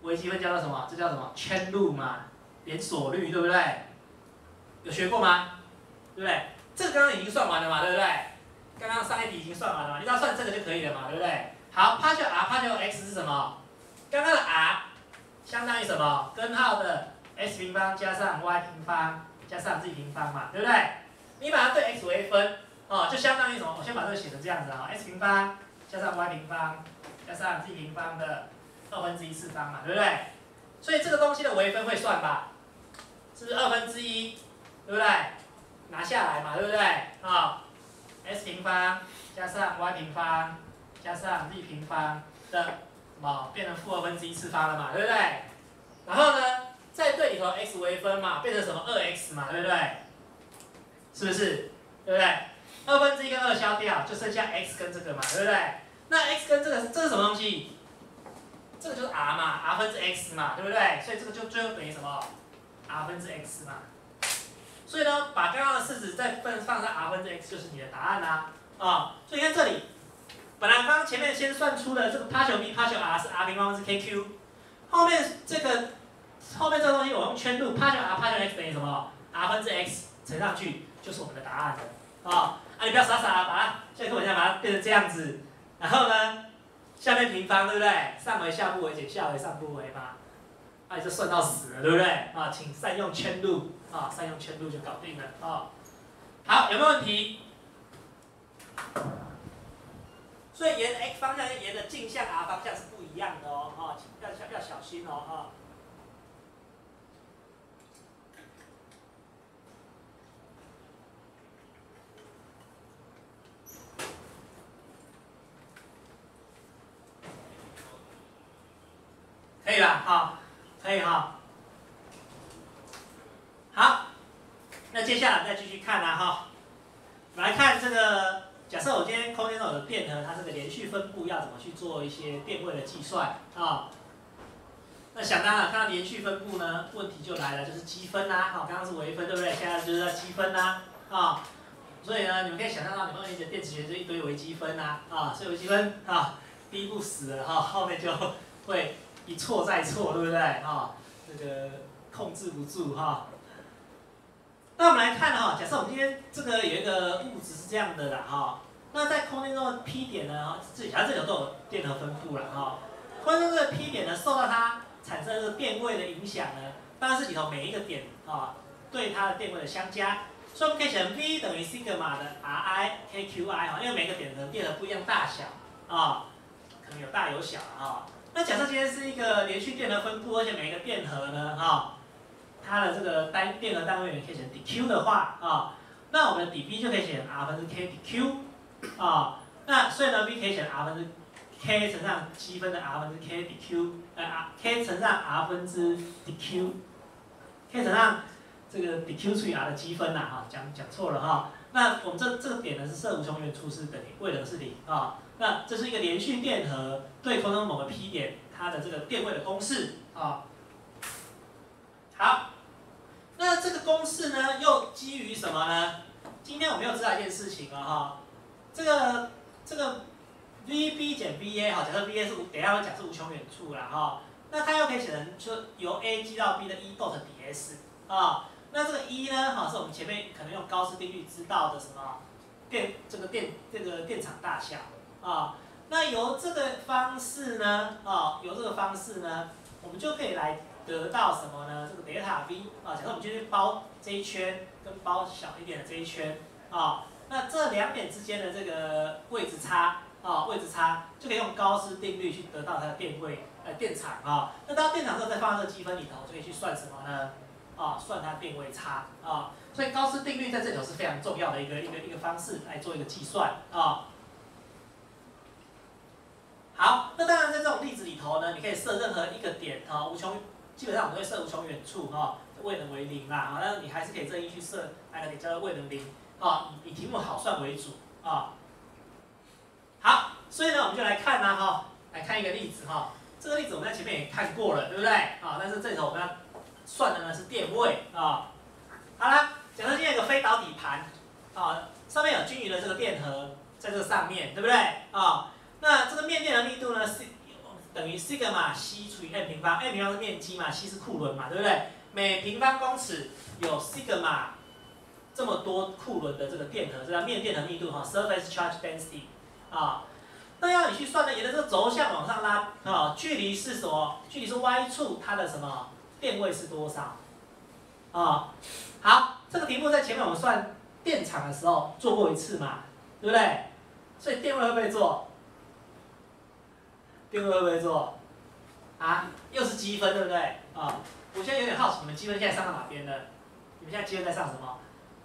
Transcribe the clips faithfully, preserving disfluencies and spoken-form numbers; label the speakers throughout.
Speaker 1: 微积分叫做什么？这叫什么？圈路嘛，连锁率，对不对？有学过吗？对不对？这个刚刚已经算完了嘛，对不对？刚刚上一题已经算完了嘛，你只要算这个就可以了嘛，对不对？好 ，partial r partial x 是什么？刚刚的 r 相当于什么？根号的 x 平方加上 y 平方加上 z 平方嘛，对不对？你把它对 x 微分，哦，就相当于什么？我先把这个写成这样子啊 ，x 平方加上 y 平方加上 z 平方的二分之一次方嘛，对不对？所以这个东西的微分会算吧？是不是二分之一？对不对？拿下来嘛，对不对？啊、哦、，x 平方加上 y 平方加上 z 平方的什么变成负二分之一次方了嘛，对不对？然后呢，再对里头 x 微分嘛，变成什么二 x 嘛，对不对？是不是？对不对？二分之一跟二消掉，就剩下 x 跟这个嘛，对不对？那 x 跟这个这是什么东西？这个就是 r 嘛 ，r 分之 x 嘛，对不对？所以这个就最后等于什么 ？r 分之 x 嘛。所以呢，把刚刚的式子再分放上 r 分之 x 就是你的答案啦、啊。啊、哦，所以看这里，本来刚刚前面先算出的这个 partial b partial r 是 r 平方分之 kq， 后面这个后面这个东西我用圈路 partial r partial x 等于什么 ？r 分之 x 乘上去就是我们的答案了。啊、哦，啊你不要傻傻的把它现在课本上把它变成这样子，然后呢，下面平方对不对？上为下不为减下为上不为嘛，那、啊、你就算到死了对不对？啊，请善用圈路。啊，善用圈路就搞定了啊。好，有没有问题？所以沿 x 方向跟沿着径向 r 方向是不一样的哦，啊，要小要小心哦，哈。可以吧？好，可以哈。好，那接下来再继续看啦、啊、哈。我们来看这个，假设我今天空间中有电荷，它这个连续分布要怎么去做一些电位的计算啊？那想当然看到连续分布呢，问题就来了，就是积分啦、啊。好，刚刚是微分对不对？现在就是要积分啦、啊。啊，所以呢，你们可以想象到你们二年级的电子学就一堆微积分啊，啊，所以微积分啊，第一步死了哈、啊，后面就会一错再错，对不对？啊，这个控制不住哈。啊那我们来看哈，假设我们今天这个有一个物质是这样的啦哈，那在空间中的 P 点呢，这假设这里都有电荷分布了哈，空间中这个 P 点呢，受到它产生的电位的影响呢，当然是里头每一个点啊对它的电位的相加，所以我们可以写成 V 等于 sigma 的 Ri K Q I 哈，因为每个点的电荷不一样大小啊，可能有大有小啊。那假设今天是一个连续电荷分布，而且每一个电荷呢哈。它的这个单电荷单位可以写成 dq 的话啊，那我们的 dB 就可以写成 r 分之 k dq 啊，那所以呢 v 可以写成 r 分之 k 乘上积分的 r 分之 k dq， 呃 r k 乘上 r 分之 dq，k 乘上这个 dq 除以 r 的积分呐、啊，哈，讲讲错了哈。那我们这这个点呢是设无穷远处是等于位等是零啊，那这是一个连续电荷对空中某个 P 点它的这个电位的公式啊。好。那这个公式呢，又基于什么呢？今天我们又知道一件事情了哈，这个这个 V B 减 V A 哈，假设 V A 是等一下会讲是无穷远处啦哈，那它又可以写成就由 A 积到 B 的 E dot ds 啊，那这个 E 呢，哈是我们前面可能用高斯定律知道的什么电这个电这个电场大小啊，那由这个方式呢，啊由这个方式呢，我们就可以来。得到什么呢？这个 delta v 啊，假设我们今天包这一圈跟包小一点的这一圈啊，那这两点之间的这个位置差啊，位置差就可以用高斯定律去得到它的电位呃电场啊。那到电场之后再放到这个积分里头，就可以去算什么呢？啊，算它电位差啊。所以高斯定律在这里头是非常重要的一个一个一个方式来做一个计算啊。好，那当然在这种例子里头呢，你可以设任何一个点啊，无穷。基本上我们都会设无穷远处哈，位能为零啦，啊，但是你还是可以任意去设哪个点叫做位能零啊，以以题目好算为主啊。好，所以呢，我们就来看呢哈，来看一个例子哈，这个例子我们在前面也看过了，对不对？啊，但是这里头我们要算的呢是电位啊。好啦，假设今天有个非导底盘啊，上面有均匀的这个电荷在这个上面，对不对？啊，那这个面电的密度呢是。 等于 sigma c 除以 m 平方 ，m 平方是面积嘛 ，c 是库仑嘛，对不对？每平方公尺有 sigma 这么多库仑的这个电荷，这叫面电荷密度哈 ，surface charge density 啊。那要你去算呢，沿着这个轴向往上拉啊，距离是什么？距离是 y 处它的什么电位是多少？啊，好，这个题目在前面我们算电场的时候做过一次嘛，对不对？所以电位会不会做？电位会不会做？啊，又是积分，对不对？啊，我现在有点好奇，你们积分现在上到哪边了？你们现在积分在上什么？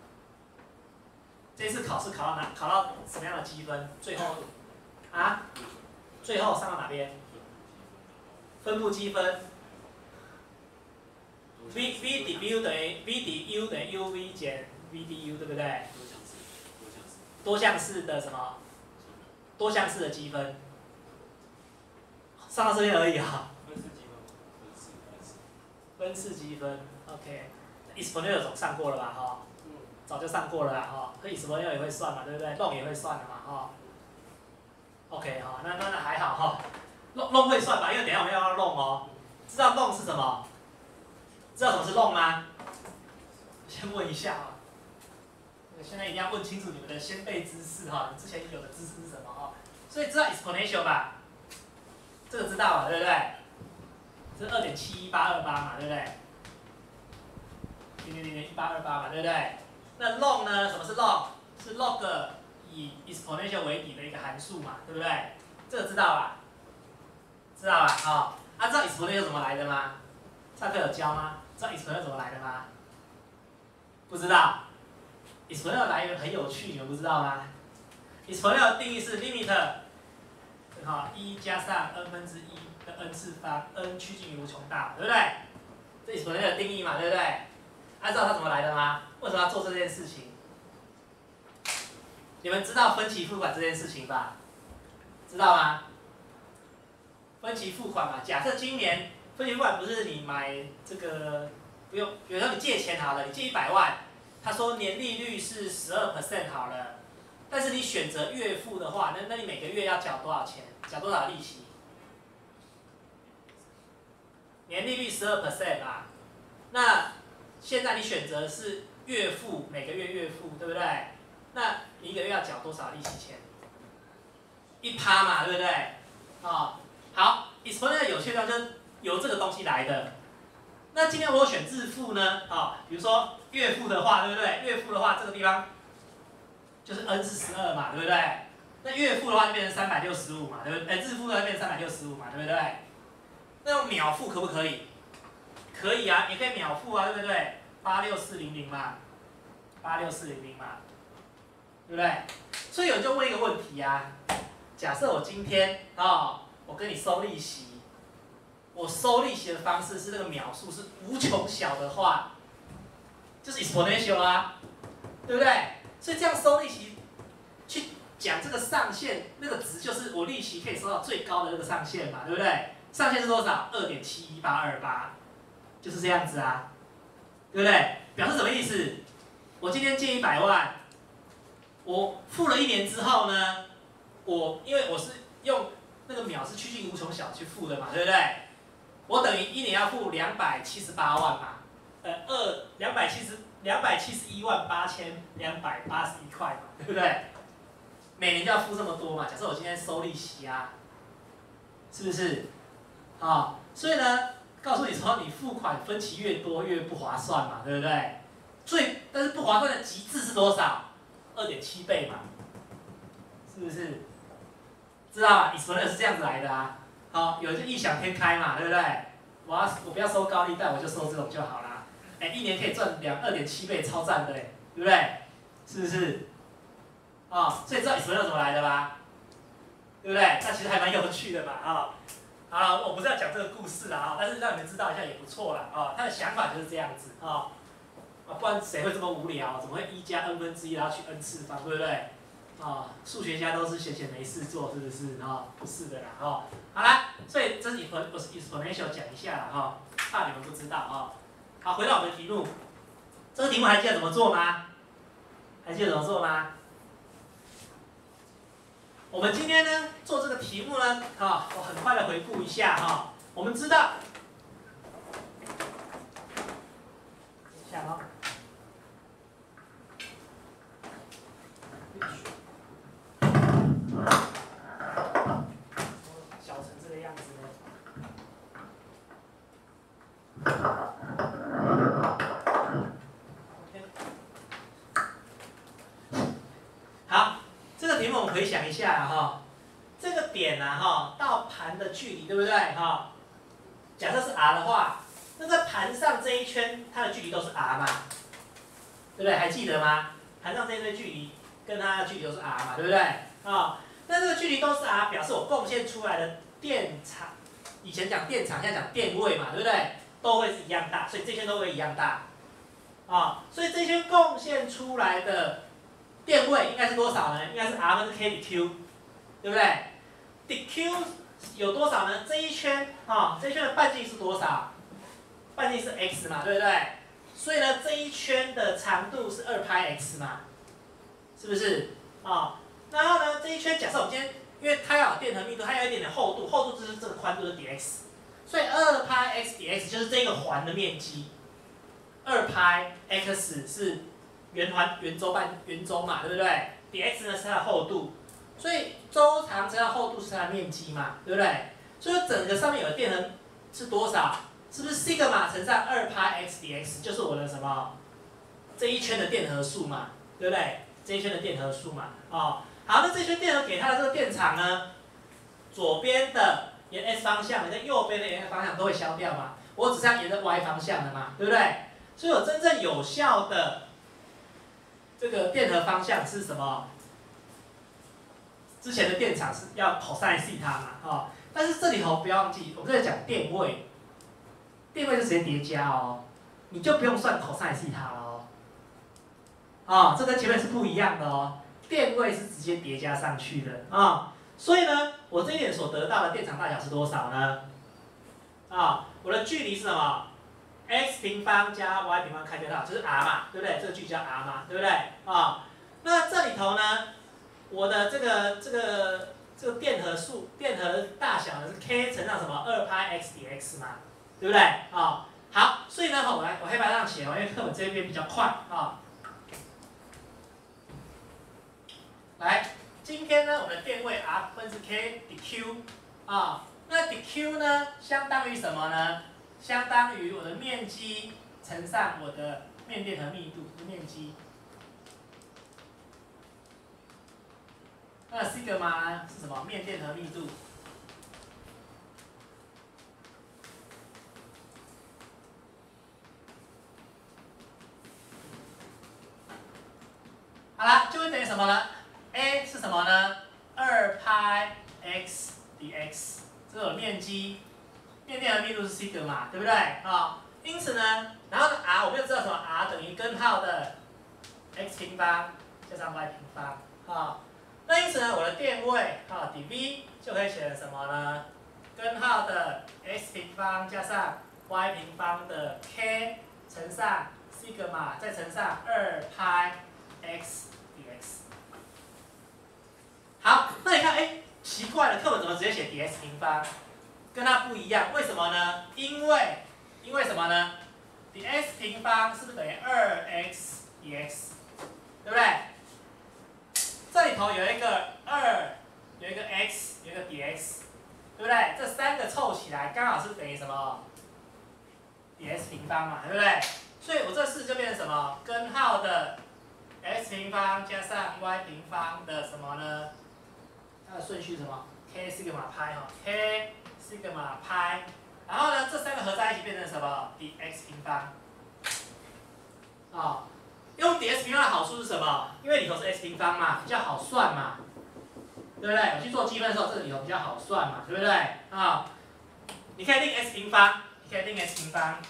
Speaker 1: 这次考试考到哪？考到什么样的积分？最后啊，最后上到哪边？分布积分。v v du 等于 v du 等于 uv 减 v du， 对不对？多项式的什么？多项式的积分。上到这边而已啊。分式积分 ，OK。exponential 总上过了吧？哈，早就上过了啦，哈。和 exponential 也会算嘛，对不对？弄也会算的嘛，哈。OK， 哈，那那那还好哈。弄弄会算吧，因为等一下我们要弄哦。知道弄是什么？知道什么是弄吗？先问一下啊。现在一定要问清楚你们的先辈知识哈，你之前有的知识是什么哈？所以知道 exponential 吧？这个知道吧，对不对？这是二点七一八二八嘛，对不对？零点零点一八二八嘛，对不对？那 log 呢？什么是 log？ 是 log 以 exponential 为底的一个函数嘛，对不对？这个知道吧？知道吧？好、哦，啊，知道 exponential 怎么来的吗？上课有教吗？知道 exponential 怎么来的吗？不知道。exponential 来源很有趣，你们不知道吗 ？exponential 的定义是 limit， 好，一加上 n 分之一的 n 次方 ，n 趋近于无穷大，对不对？这 exponential 的定义嘛，对不对？啊，知道它怎么来的吗？为什么要做这件事情？你们知道分期付款这件事情吧？知道吗？分期付款嘛，假设今年分期付款不是你买这个不用，比如说你借钱好了，你借一百万，他说年利率是十二 percent 好了，但是你选择月付的话，那那你每个月要缴多少钱？缴多少利息？年利率十二 percent 啊，那现在你选择是月付，每个月月付，对不对？那你一个月要缴多少利息钱？一趴嘛，对不对？啊、哦，好 ，exponential 有趣的就是由这个东西来的。那今天我选日付呢？啊、哦，比如说月付的话，对不对？月付的话，这个地方就是 n 是十二嘛，对不对？那月付的话就变成三百六十五嘛，对不对？日付的话变成三百六十五嘛，对不对？那用秒付可不可以？可以啊，也可以秒付啊，对不对？八六四零零嘛，八六四零零嘛，对不对？所以有人就问一个问题啊，假设我今天啊、哦，我跟你收利息，我收利息的方式是那个秒数是无穷小的话，就是 exponential 啊，对不对？所以这样收利息，去讲这个上限，那个值就是我利息可以收到最高的那个上限嘛，对不对？上限是多少？二点七一八二八，就是这样子啊，对不对？表示什么意思？我今天借一百万，我付了一年之后呢，我因为我是用那个秒是趋近无穷小去付的嘛，对不对？我等于一年要付两百七十八万嘛，呃，二两百七十两百七十一万八千两百八十一块嘛，对不对？每年就要付这么多嘛。假设我今天收利息啊，是不是？啊、哦，所以呢，告诉你说，你付款分期越多越不划算嘛，对不对？最但是不划算的极致是多少？二点七倍嘛，是不是？知道吧 ？exponential 是这样子来的啊。好、哦，有人就异想天开嘛，对不对？我要我不要收高利贷，我就收这种就好啦。哎，一年可以赚两二点七倍，超赞的嘞，对不对？是不是？啊、哦，所以知道 exponential 怎么来的吧？对不对？那其实还蛮有趣的嘛，啊、哦。好了，我不是要讲这个故事啦啊，但是让你们知道一下也不错啦啊。他的想法就是这样子啊，啊，不然谁会这么无聊？怎么会一加 n 分之一然后去 n 次方，对不对？啊，数学家都是闲闲没事做，是不是？啊，不是的啦啊。好啦，所以这是 exponential 讲一下啦哈，怕你们不知道啊。好，回到我们的题目，这个题目还记得怎么做吗？还记得怎么做吗？ 我们今天呢做这个题目呢，啊，我很快的回顾一下哈。我们知道，等一下啊，小成这个样子呢。好，这个题目我们回想一下哈，这个点啊哈到盘的距离对不对哈？假设是 r 的话，那在盘上这一圈它的距离都是 r 嘛，对不对？还记得吗？盘上这一堆距离跟它的距离都是 r 嘛，对不对？啊，那这个距离都是 r， 表示我贡献出来的电场，以前讲电场，现在讲电位嘛，对不对？都会是一样大，所以这圈都会一样大。啊，所以这圈贡献出来的电位应该是多少呢？应该是 r 分之 k 比 q， 对不对？dq 有多少呢？这一圈啊，这一圈的半径是多少？半径是 x 嘛，对不对？所以呢，这一圈的长度是二派 x 嘛，是不是？啊，然后呢，这一圈假设我们今天，因为它要有电荷密度，它有一点点厚度，厚度就是这个宽度是 dx， 所以二派 x dx 就是这个环的面积。二派 x 是圆环圆周半圆周嘛，对不对 ？dx 呢是它的厚度，所以周长乘上厚度是它的面积嘛，对不对？所以整个上面有的电荷是多少？是不是 sigma 乘上二派 x dx 就是我的什么？这一圈的电荷数嘛，对不对？这一圈的电荷数嘛，哦，好，那这一圈电荷给它的这个电场呢，左边的沿 s 方向，跟右边的沿 x 方向都会消掉嘛，我只是要沿着 y 方向的嘛，对不对？所以我真正有效的这个电荷方向是什么？之前的电场是要 cos 西塔嘛，哦，但是这里头不要忘记，我们在讲电位，电位是直接叠加哦，你就不用算 cos 西塔了哦，啊、哦，这跟前面是不一样的哦，电位是直接叠加上去的啊、哦，所以呢，我这一点所得到的电场大小是多少呢？啊、哦，我的距离是什么？ x 平方加 y 平方开对号，就是 r 嘛，对不对？这个距离叫 r 嘛，对不对？啊、哦，那这里头呢，我的这个这个这个电荷数，电荷大小呢是 k 乘上什么二派 x dx 嘛，对不对？啊、哦，好，所以呢，我来我黑白上写哦，因为课本这边比较快啊、哦。来，今天呢，我的电位 r 分之 k dq 啊、哦，那 dq 呢，相当于什么呢？相当于我的面积乘上我的面电荷密度的面积。那 sigma 是什么？面电荷密度。好了，就会等于什么呢 ？A 是什么呢？二派 x dx， 这是我的面积。面电荷密度是 sigma， 对不对？啊、哦，因此呢，然后呢 r 我们就知道什么 r 等于根号的 x 平方加上 y 平方，啊、哦，那因此呢，我的电位啊 dV 就可以写成什么呢？根号的 x 平方加上 y 平方的 k 乘上 sigma 再乘上二派 x dx。好，那你看，哎，奇怪了，课本怎么直接写 dx 平方？跟它不一样，为什么呢？因为，因为什么呢 ？dx 平方是不是等于二 x dx， 对不对？这里头有一个二，有一个 x， 有一个 dx， 对不对？这三个凑起来刚好是等于什么 ？dx 平方嘛，对不对？所以我这式就变成什么？根号的 x 平方加上 y 平方的什么呢？它的顺序是什么 ？k sigma 派哈 ，k sigma 派，然后呢，这三个合在一起变成什么 ？dx 平方。啊、哦，用 dx 平方的好处是什么？因为里头是 x 平方嘛，比较好算嘛，对不对？我去做积分的时候，这个里头比较好算嘛，对不对？啊、哦，你可以令 x 平方，你可以令 x 平方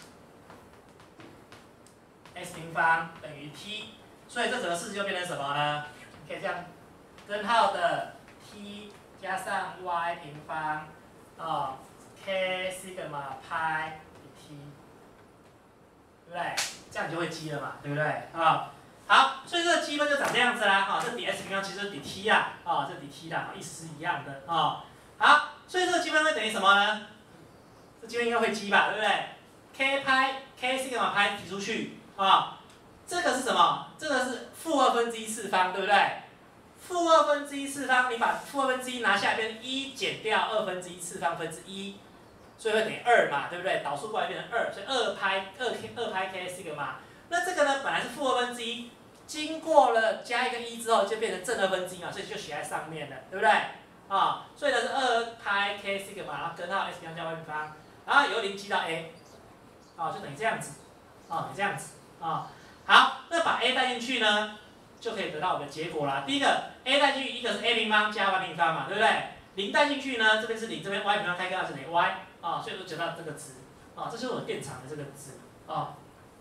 Speaker 1: ，x 平方等于 t， 所以这整个式就变成什么呢？你可以这样，根号的 t 加上 y 平方，啊、哦、，k sigma 派 t， 对不对？这样你就会积了嘛，对不对？啊、哦，好。 好，所以这个积分就长这样子啦，哈、哦，这底 s 平方其实是底 t 啦，啊、哦，这底 t 啦，意思是一样的，啊、哦，好，所以这个积分会等于什么呢？这积分应该会积吧，对不对 ？k 派 k 是一个把派提出去，啊、哦，这个是什么？这个是负二分之一次方，对不对？负二分之一次方，你把负二分之一拿下来，变成一减掉二分之一次方分之一，所以会等于二嘛，对不对？导数过来变成二，所以二派二 k 二派 k 是一个嘛。那这个呢，本来是负二分之一，经过了加一个一之后，就变成正二分之一嘛，所以就写在上面了，对不对？啊、哦，所以呢是二派 k 是一个嘛，然后根号 s 平方加 y 平方，然后由零积到 a， 啊、哦，就等于这样子，啊、哦，这样子，啊、哦，好，那把 a 带进去呢？就可以得到我们的结果啦。第一个 a 带进去，一个是 a 平方加 y 平方嘛，对不对？零带进去呢，这边是零，这边 y 平方开根号是等于 y 啊，所以就得到这个值啊，这就是我电场的这个值啊。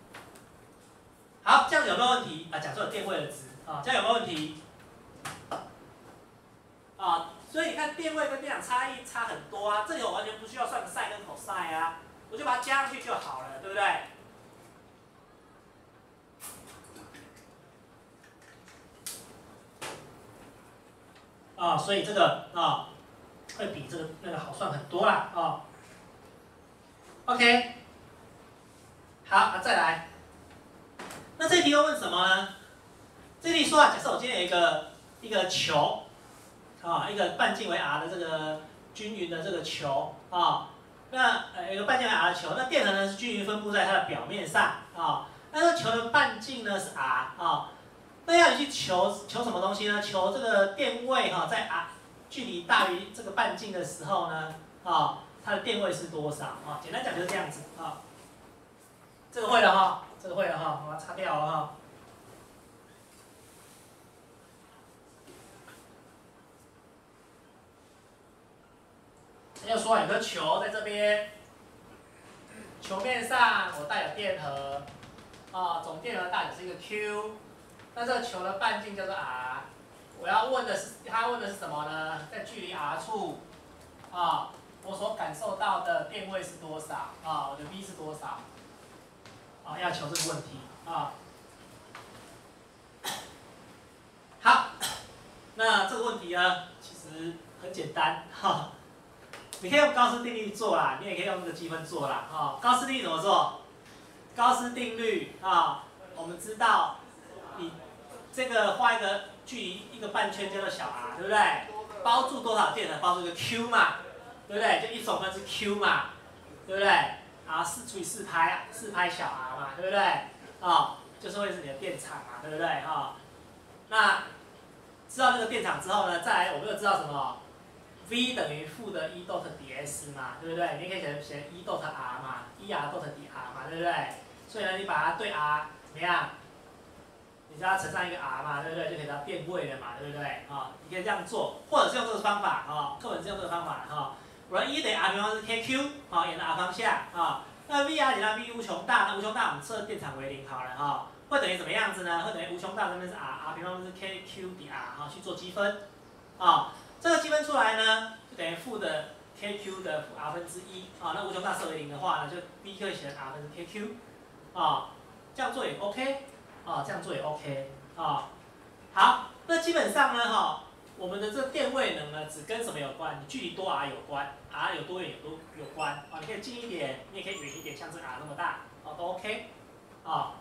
Speaker 1: 好，这样有没有问题啊？讲出了电位的值啊，这样有没有问题？啊，所以你看电位跟电场差异差很多啊，这里我完全不需要算 sin 跟 cos 啊，我就把它加上去就好了，对不对？啊，所以这个啊会比这个那个好算很多啦啊。OK， 好，啊再来。那这题又问什么呢？这题说啊，假设我今天有一个一个球啊，一个半径为 r 的这个均匀的这个球啊，那呃一个半径为 r 的球，那电荷呢是均匀分布在它的表面上啊，那这个球的半径呢是 r 啊。那要你去求求什么东西呢？求这个电位哈、哦，在 r 距离大于这个半径的时候呢，啊、哦，它的电位是多少啊、哦？简单讲就是这样子啊、哦。这个会了哈、哦，这个会了哈、哦，我要擦掉了哈、哦。要说有个球在这边，球面上我带有电荷，啊、哦，总电荷大小是一个 Q。那这个球的半径叫做 r， 我要问的是，他问的是什么呢？在距离 r 处，啊，我所感受到的电位是多少？啊，我的 v 是多少？啊，要求这个问题啊。好，那这个问题呢，其实很简单哈。你可以用高斯定律做啦，你也可以用这个积分做啦。啊，高斯定律怎么做？高斯定律啊，我们知道。你这个画一个距离一个半圈叫做小 r， 对不对？包住多少电呢？包住一个 q 嘛，对不对？就一总分是 q 嘛，对不对？然后四除以四拍，四拍小 r 嘛，对不对？啊、哦，就是会是你的电场嘛，对不对？啊、哦，那知道这个电场之后呢，再来我们又知道什么 ？v 等于负的 e dot ds 嘛，对不对？你可以写写 e dot r 嘛 ，e r dot dr 嘛，对不对？所以呢，你把它对 r 怎么样？你只要乘上一个 r 嘛，对不对？就可以得到电位了嘛，对不对？啊、哦，你可以这样做，或者是用这个方法啊、哦，课本是用这个方法哈、哦。我的 E 等于 r 平方是 kq 啊、哦，沿着 r 方向啊、哦。那 V r 减到 v 无穷大，那无穷大我们设电场为零好了哈、哦，会等于什么样子呢？会等于无穷大这边是 r，r 平方是 kq 抵 r 哈、哦，去做积分啊、哦。这个积分出来呢，就等于负的 kq 的负 r 分之一啊。那无穷大设为零的话呢，就 v 可以写成 r 分之 kq 啊、哦，这样做也 OK。啊、哦，这样做也 OK 啊、哦。好，那基本上呢，哈、哦，我们的这电位能呢，只跟什么有关？你距离多 r 有关 ，r 有多远有多有关啊、哦。你可以近一点，你也可以远一点，像这 r 那么大，哦，都 OK 啊、哦。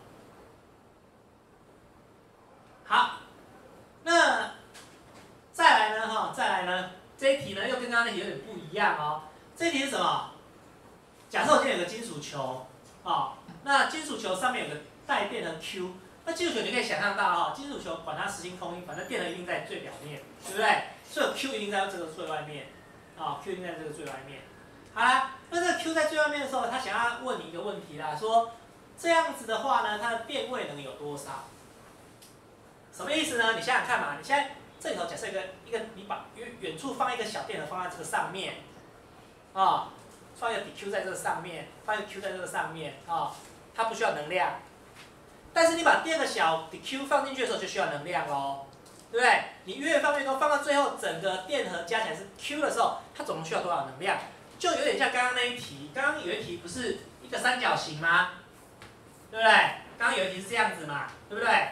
Speaker 1: 好，那再来呢，哈、哦，再来呢，这一题呢又跟刚刚那题有点不一样哦。这一题是什么？假设我今天有个金属球，啊、哦，那金属球上面有个带电的 Q。那金属球你可以想象到哈，金属球管它实心空音，反正电荷一定在最表面，对不对？所以 Q 一定在这个最外面，啊 ，Q 一定在这个最外面。好啦，那这个 Q 在最外面的时候，他想要问你一个问题啦，说这样子的话呢，它的电位能有多少？什么意思呢？你想想看嘛，你现在这里头假设一个一个，你把远远处放一个小电荷放在这个上面，啊，放一个底 Q 在这个上面，放一个 Q 在这个上面，啊，它不需要能量。但是你把第二个小的 Q 放进去的时候就需要能量喽，对不对？你越放越多，放到最后整个电荷加起来是 Q 的时候，它总共需要多少能量？就有点像刚刚那一题，刚刚有一题不是一个三角形吗？对不对？刚刚有一题是这样子嘛，对不对？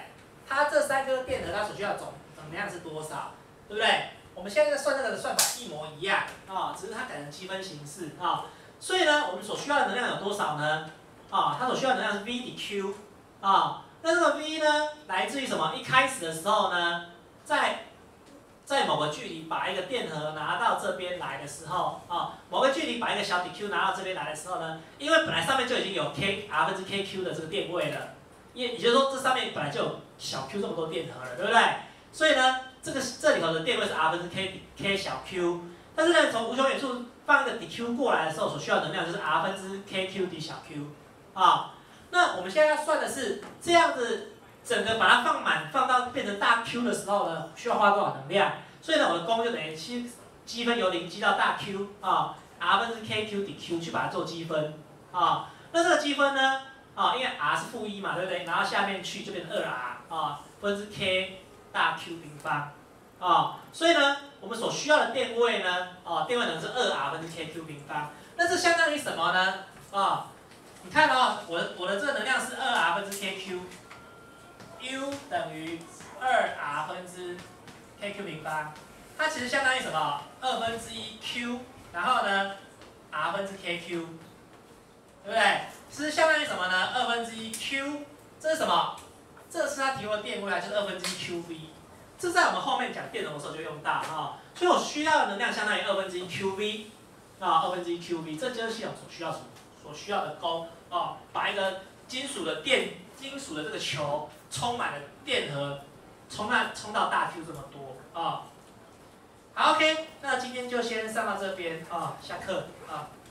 Speaker 1: 它这三颗电荷它所需要的总总量是多少，对不对？我们现在在算这个的算法一模一样啊，只是它改成积分形式啊。所以呢，我们所需要的能量有多少呢？啊，它所需要的能量是 V 抵 Q 啊。那这个 V 呢，来自于什么？一开始的时候呢，在在某个距离把一个电荷拿到这边来的时候啊，某个距离把一个小底 Q 拿到这边来的时候呢，因为本来上面就已经有 K R 分之 K Q 的这个电位了，也也就是说这上面本来就有小 Q 这么多电荷了，对不对？所以呢，这个这里头的电位是 R 分之 K K 小 Q， 但是呢，从无穷远处放一个底 Q 过来的时候，所需要的能量就是 R 分之 K Q 底小 Q 啊。那我们现在要算的是这样子，整个把它放满，放到变成大 Q 的时候呢，需要花多少能量？所以呢，我的功就等于积积分由零积到大 Q 啊 ，R 分之 K Q 底 Q 去把它做积分啊。那这个积分呢，啊，因为 R 是负一嘛，对不对？拿到下面去就变成二 R 啊，分之 K 大 Q 平方啊。所以呢，我们所需要的电位呢，啊，电位能是二 R 分之 K Q 平方。那这相当于什么呢？啊，你看哦，我的我的这个能量是二 R 分之 K Q，U 等于二 R 分之 K Q 平方，它其实相当于什么？二分之一 Q， 然后呢 R 分之 K Q， 对不对？是相当于什么呢？二分之一 Q， 这是什么？这是它提供的电位啊，就是二分之一 Q V。这在我们后面讲电容的时候就用到啊，所以我需要的能量相当于二分之一 Q V 啊，二分之一 Q V， 这就是系统所需要什么？所需要的功啊，把一个金属的电金属的这个球充满了电荷。冲到冲到大 Q 这么多啊，好 OK， 那今天就先上到这边啊，下课啊。